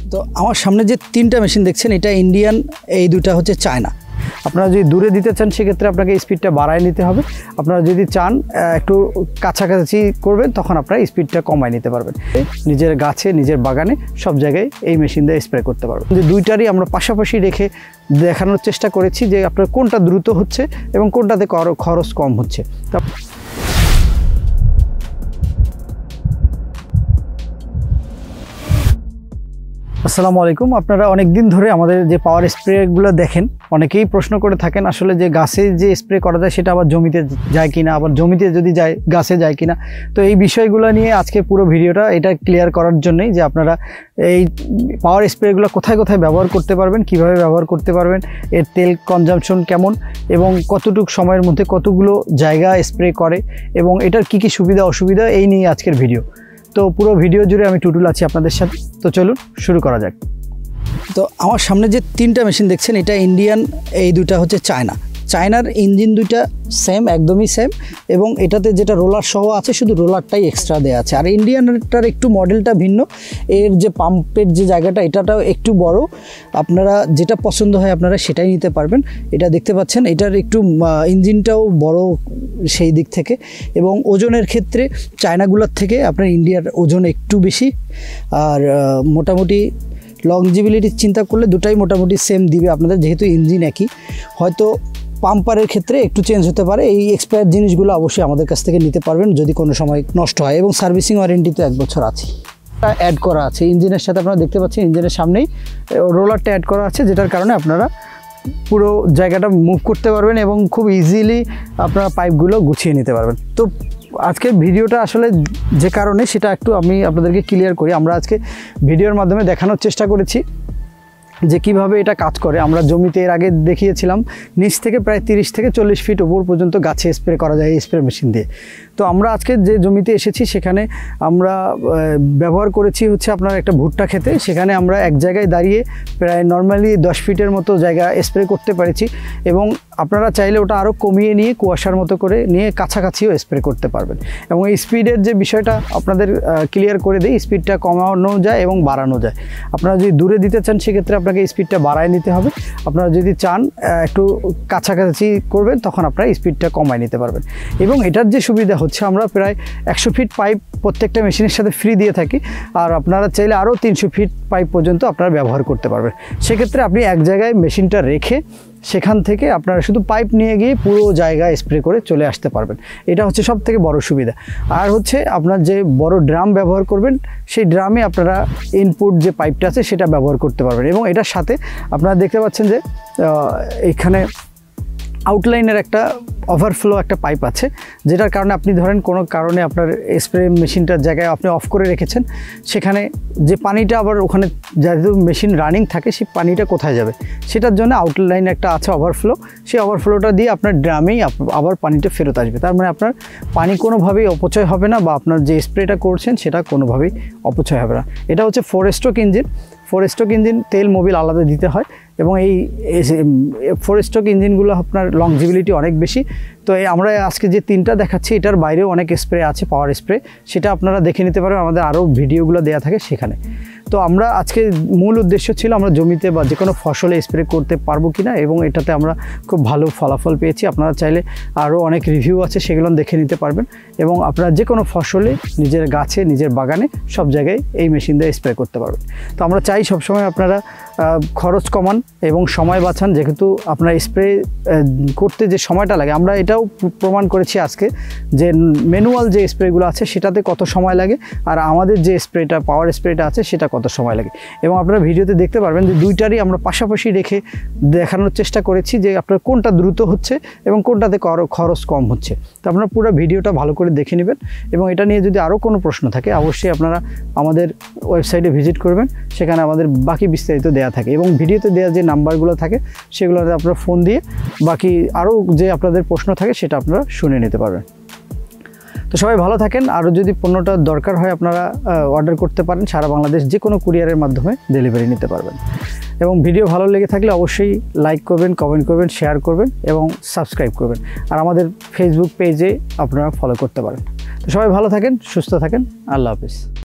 তো আমার সামনে যে তিনটা মেশিন দেখছেন এটা ইন্ডিয়ান, এই দুটো হচ্ছে চায়না। আপনারা যদি দূরে দিতে চান সেক্ষেত্রে আপনাকে স্পিডটা বাড়ায় নিতে হবে। আপনারা যদি চান একটু কাছাকাছি করবেন তখন আপনারা স্পিডটা কমায় নিতে পারবেন। নিজের গাছে, নিজের বাগানে সব জায়গায় এই মেশিন দিয়ে স্প্রে করতে পারবেন। যে দুইটারই আমরা পাশাপাশি রেখে দেখানোর চেষ্টা করেছি যে আপনার কোনটা দ্রুত হচ্ছে এবং কোনটাতে খরচ কম হচ্ছে। আসসালামু আলাইকুম। আপনারা অনেক দিন ধরে আমাদের যে পাওয়ার স্প্রেগুলো দেখেন, অনেকেই প্রশ্ন করে থাকেন আসলে যে গাছে যে স্প্রে করা যায় সেটা আবার জমিতে যায় কিনা, আবার জমিতে যদি যায় গাছে যায় কিনা। তো এই বিষয়গুলো নিয়ে আজকে পুরো ভিডিওটা এটা ক্লিয়ার করার জন্যই যে আপনারা এই পাওয়ার স্প্রেগুলো কোথায় কোথায় ব্যবহার করতে পারবেন, কিভাবে ব্যবহার করতে পারবেন, এর তেল কনজাম্পশন কেমন এবং কতটুকু সময়ের মধ্যে কতগুলো জায়গা স্প্রে করে এবং এটার কি কি সুবিধা অসুবিধা, এই নিয়ে আজকের ভিডিও। তো পুরো ভিডিও জুড়ে আমি টুটুল আছি আপনাদের সাথে। তো চলুন শুরু করা যাক। তো আমার সামনে যে তিনটা মেশিন দেখছেন এটা ইন্ডিয়ান, এই দুটা হচ্ছে চায়না। চায়নার ইঞ্জিন দুইটা সেম, একদমই সেম, এবং এটাতে যেটা রোলার সহ আছে শুধু রোলারটাই এক্সট্রা দেওয়া আছে। আর ইন্ডিয়ানটার একটু মডেলটা ভিন্ন, এর যে পাম্পের যে জায়গাটা এটাটাও একটু বড়। আপনারা যেটা পছন্দ হয় আপনারা সেটাই নিতে পারবেন। এটা দেখতে পাচ্ছেন এটার একটু ইঞ্জিনটাও বড় সেই দিক থেকে, এবং ওজনের ক্ষেত্রে চায়নাগুলোর থেকে আপনার ইন্ডিয়ার ওজন একটু বেশি। আর মোটামুটি লংজিবিলিটির চিন্তা করলে দুটাই মোটামুটি সেম দিবে আপনাদের, যেহেতু ইঞ্জিন একই। হয়তো পাম্পারের ক্ষেত্রে একটু চেঞ্জ হতে পারে। এই এক্সপায়ার জিনিসগুলো অবশ্যই আমাদের কাছ থেকে নিতে পারবেন যদি কোনো সময় নষ্ট হয়, এবং সার্ভিসিং ওয়ারেন্টি তো 1 বছর আছে। অ্যাড করা আছে ইঞ্জিনের সাথে, আপনারা দেখতে পাচ্ছেন ইঞ্জিনের সামনেই রোলারটা অ্যাড করা আছে, যেটার কারণে আপনারা পুরো জায়গাটা মুভ করতে পারবেন এবং খুব ইজিলি আপনারা পাইপগুলো গুছিয়ে নিতে পারবেন। তো আজকের ভিডিওটা আসলে যে কারণে সেটা একটু আমি আপনাদেরকে ক্লিয়ার করি। আমরা আজকে ভিডিওর মাধ্যমে দেখানোর চেষ্টা করেছি যে কিভাবে এটা কাজ করে। আমরা জমিতে এর আগে দেখিয়েছিলাম নিচ থেকে প্রায় 30 থেকে 40 ফিট উপর পর্যন্ত গাছে স্প্রে করা যায় এই স্প্রে মেশিন দিয়ে। তো আমরা আজকে যে জমিতে এসেছি সেখানে আমরা ব্যবহার করেছি হচ্ছে আপনার একটা ভুট্টা খেতে। সেখানে আমরা এক জায়গায় দাঁড়িয়ে প্রায় নর্মালি 10 ফিটের মতো জায়গা স্প্রে করতে পেরেছি, এবং আপনারা চাইলে ওটা আরও কমিয়ে নিয়ে কুয়াশার মতো করে নিয়ে কাছাকাছিও স্প্রে করতে পারবেন। এবং এই স্পিডের যে বিষয়টা আপনাদের ক্লিয়ার করে দিই, স্পিডটা কমানো যায় এবং বাড়ানো যায়। আপনারা যদি দূরে দিতে চান সেক্ষেত্রে আপনাকে স্পিডটা বাড়ায় নিতে হবে। আপনারা যদি চান একটু কাছাকাছি করবেন তখন আপনারা স্পিডটা কমায় নিতে পারবেন। এবং এটার যে সুবিধা হচ্ছে, আমরা প্রায় 100 ফিট পাইপ প্রত্যেকটা মেশিনের সাথে ফ্রি দিয়ে থাকি। আর আপনারা চাইলে আরও 300 ফিট পাইপ পর্যন্ত আপনারা ব্যবহার করতে পারবেন। সেক্ষেত্রে আপনি এক জায়গায় মেশিনটা রেখে সেখান থেকে আপনারা শুধু পাইপ নিয়ে গিয়ে পুরো জায়গায় স্প্রে করে চলে আসতে পারবেন। এটা হচ্ছে সব থেকে বড় সুবিধা। আর হচ্ছে আপনার যে বড় ড্রাম ব্যবহার করবেন সেই ড্রামে আপনারা ইনপুট যে পাইপটা আছে সেটা ব্যবহার করতে পারবেন। এবং এটার সাথে আপনারা দেখতে পাচ্ছেন যে এখানে আউটলাইনের একটা ওভারফ্লো একটা পাইপ আছে, যেটার কারণে আপনি ধরেন কোনো কারণে আপনার স্প্রে মেশিনটার জায়গায় আপনি অফ করে রেখেছেন, সেখানে যে পানিটা আবার ওখানে যেহেতু মেশিন রানিং থাকে সেই পানিটা কোথায় যাবে সেটার জন্য আউটলাইন একটা আছে ওভারফ্লো। সেই ওভারফ্লোটা দিয়ে আপনার ড্রামেই আবার পানিটা ফেরত আসবে। তার মানে আপনার পানি কোনোভাবেই অপচয় হবে না, বা আপনার যে স্প্রেটা করছেন সেটা কোনোভাবেই অপচয় হবে না। এটা হচ্ছে 4 স্ট্রোক ইঞ্জিন। 4 স্ট্রোক ইঞ্জিন, তেল মোবিল আলাদা দিতে হয়, এবং এই 4 স্ট্রোক ইঞ্জিনগুলো আপনার লংজিবিলিটি অনেক বেশি। তো আমরা আজকে যে তিনটা দেখাচ্ছি এটার বাইরেও অনেক স্প্রে আছে, পাওয়ার স্প্রে, সেটা আপনারা দেখে নিতে পারেন, আমাদের আরও ভিডিওগুলো দেওয়া থাকে সেখানে। তো আমরা আজকে মূল উদ্দেশ্য ছিল আমরা জমিতে বা যে কোনো ফসলে স্প্রে করতে পারবো কিনা, এবং এটাতে আমরা খুব ভালো ফলাফল পেয়েছি। আপনারা চাইলে আরও অনেক রিভিউ আছে সেগুলো দেখে নিতে পারবেন, এবং আপনারা যে কোনো ফসলে নিজের গাছে, নিজের বাগানে সব জায়গায় এই মেশিন দিয়ে স্প্রে করতে পারবেন। তো আমরা চাই সবসময় আপনারা খরচ কমান এবং সময় বাঁচান, যেহেতু আপনার স্প্রে করতে যে সময়টা লাগে, আমরা এটাও প্রমাণ করেছি আজকে যে ম্যানুয়াল যে স্প্রেগুলো আছে সেটাতে কত সময় লাগে, আর আমাদের যে স্প্রেটা পাওয়ার স্প্রেটা আছে সেটা কত সময় লাগে। এবং আপনারা ভিডিওতে দেখতে পারবেন যে দুইটারই আমরা পাশাপাশি রেখে দেখানোর চেষ্টা করেছি যে আপনার কোনটা দ্রুত হচ্ছে এবং কোনটাতে খরচ কম হচ্ছে। তো আপনারা পুরো ভিডিওটা ভালো করে দেখে নেবেন, এবং এটা নিয়ে যদি আরও কোনো প্রশ্ন থাকে অবশ্যই আপনারা আমাদের ওয়েবসাইটে ভিজিট করবেন, সেখানে আমাদের বাকি বিস্তারিত দেওয়া থাকে, এবং ভিডিওতে দেওয়া যে নাম্বারগুলো থাকে সেগুলোতে আপনারা ফোন দিয়ে বাকি আরও যে আপনাদের প্রশ্ন থাকে সেটা আপনারা শুনে নিতে পারবেন। তো সবাই ভালো থাকেন। আরও যদি পণ্যটা দরকার হয় আপনারা অর্ডার করতে পারেন, সারা বাংলাদেশ যে কোনো কুরিয়ারের মাধ্যমে ডেলিভারি নিতে পারবেন। এবং ভিডিও ভালো লেগে থাকলে অবশ্যই লাইক করবেন, কমেন্ট করবেন, শেয়ার করবেন এবং সাবস্ক্রাইব করবেন। আর আমাদের ফেসবুক পেজে আপনারা ফলো করতে পারেন। তো সবাই ভালো থাকেন, সুস্থ থাকেন। আল্লাহ হাফিজ।